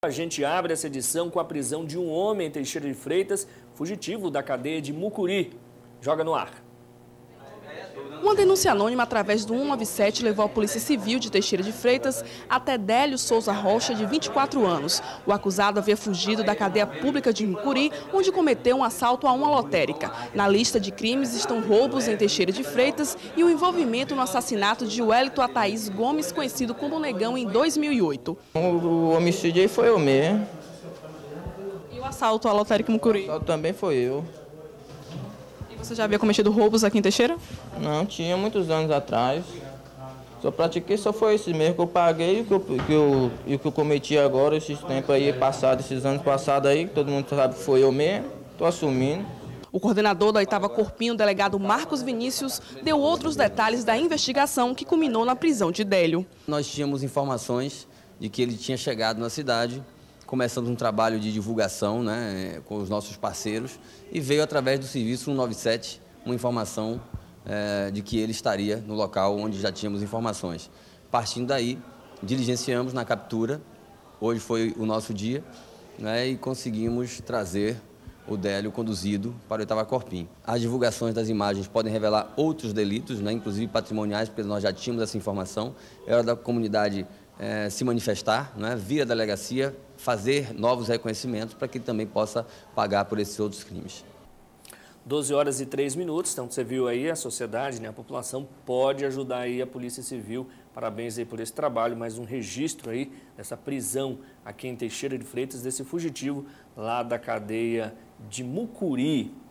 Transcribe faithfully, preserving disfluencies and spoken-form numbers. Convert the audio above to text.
A gente abre essa edição com a prisão de um homem em Teixeira de Freitas, fugitivo da cadeia de Mucuri. Joga no ar. Uma denúncia anônima através do cento e noventa e sete levou a Polícia Civil de Teixeira de Freitas até Délio Souza Rocha, de vinte e quatro anos. O acusado havia fugido da cadeia pública de Mucuri, onde cometeu um assalto a uma lotérica. Na lista de crimes estão roubos em Teixeira de Freitas e o envolvimento no assassinato de Wellington Ataís Gomes, conhecido como Negão, em dois mil e oito. O homicídio aí foi eu mesmo. E o assalto à lotérica Mucuri? O assalto também foi eu. Você já havia cometido roubos aqui em Teixeira? Não, tinha muitos anos atrás. Só pratiquei, só foi esse mesmo que eu paguei e que eu, que eu, e o que eu cometi agora, esses tempos aí passados, esses anos passados aí, que todo mundo sabe que foi eu mesmo, estou assumindo. O coordenador da oitava Corpinho, o delegado Marcos Vinícius, deu outros detalhes da investigação que culminou na prisão de Délio. Nós tínhamos informações de que ele tinha chegado na cidade, começando um trabalho de divulgação, né, com os nossos parceiros, e veio através do serviço cento e noventa e sete uma informação é, de que ele estaria no local onde já tínhamos informações. Partindo daí, diligenciamos na captura, hoje foi o nosso dia, né, e conseguimos trazer o Délio conduzido para o oitava Corpinho. As divulgações das imagens podem revelar outros delitos, né, inclusive patrimoniais, porque nós já tínhamos essa informação. É hora da comunidade é, se manifestar, né, vir à delegacia, fazer novos reconhecimentos para que ele também possa pagar por esses outros crimes. doze horas e três minutos, então você viu aí, a sociedade, né, a população pode ajudar aí a Polícia Civil. Parabéns aí por esse trabalho, mais um registro aí dessa prisão aqui em Teixeira de Freitas, desse fugitivo lá da cadeia de Mucuri.